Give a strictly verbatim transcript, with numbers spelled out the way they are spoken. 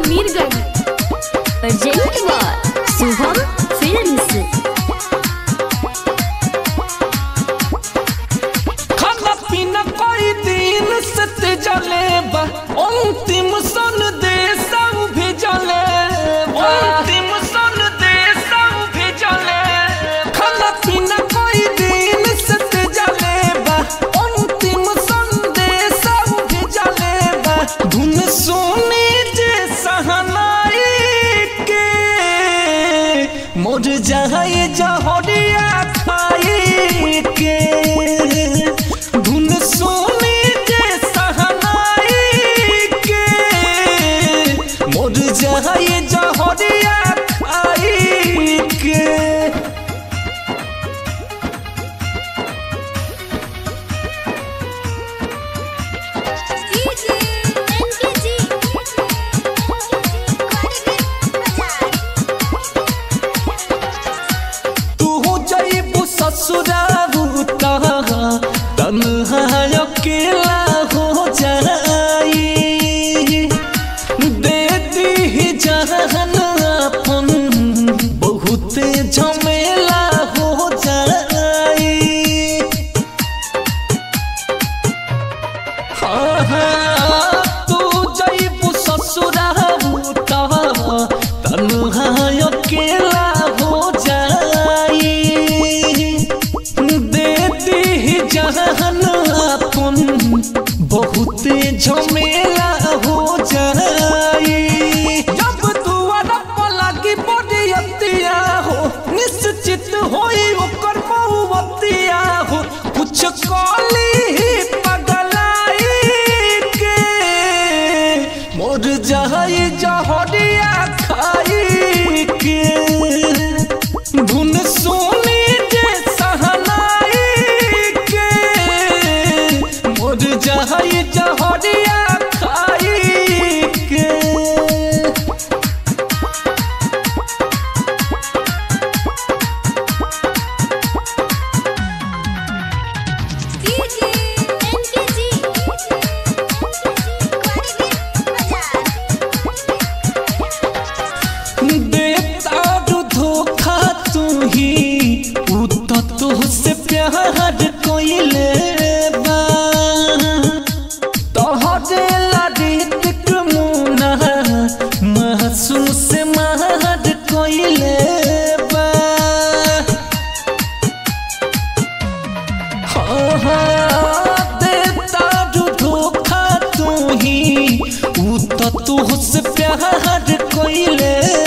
Mirganj present by Shubham films. खाना पीना कोई दिन सत जलेबा अंतिम सन दे सब भी जलेबा अंतिम सन दे सब भी जलेबा खाना पीना कोई दिन सत जलेबा अंतिम सन दे सब भी जलेबा धुन सोनी जे सहनाई के मोर जाए जहरिया खाई के धुन सोनी जे सहनाई के मोर जाए जहरिया खाई के। ससुराबूता तन्हा अकेला हो जाई देती ही जहन अपन बहुत झमेला हो जाई। हाँ तू जईबू ससुराबूता तन्हा अकेला हो जाई जहन अपन बहुत झमेला हो जाई। जब दुआरा पर लगी बरियतिया हो निश्चित होई ओकर बहुवतिया हो कुछ काली पगलाई के मोर जाई जहरिया खाई के धुन सोनी जे सहनाई जहाई जहरिया खाई के। देता धोखा तू ही उत तो से प्यार कोइले महसूस महद कोइले बा हाँ हाँ देता धोखा तू ही उ तो तुझसे प्यार कोइले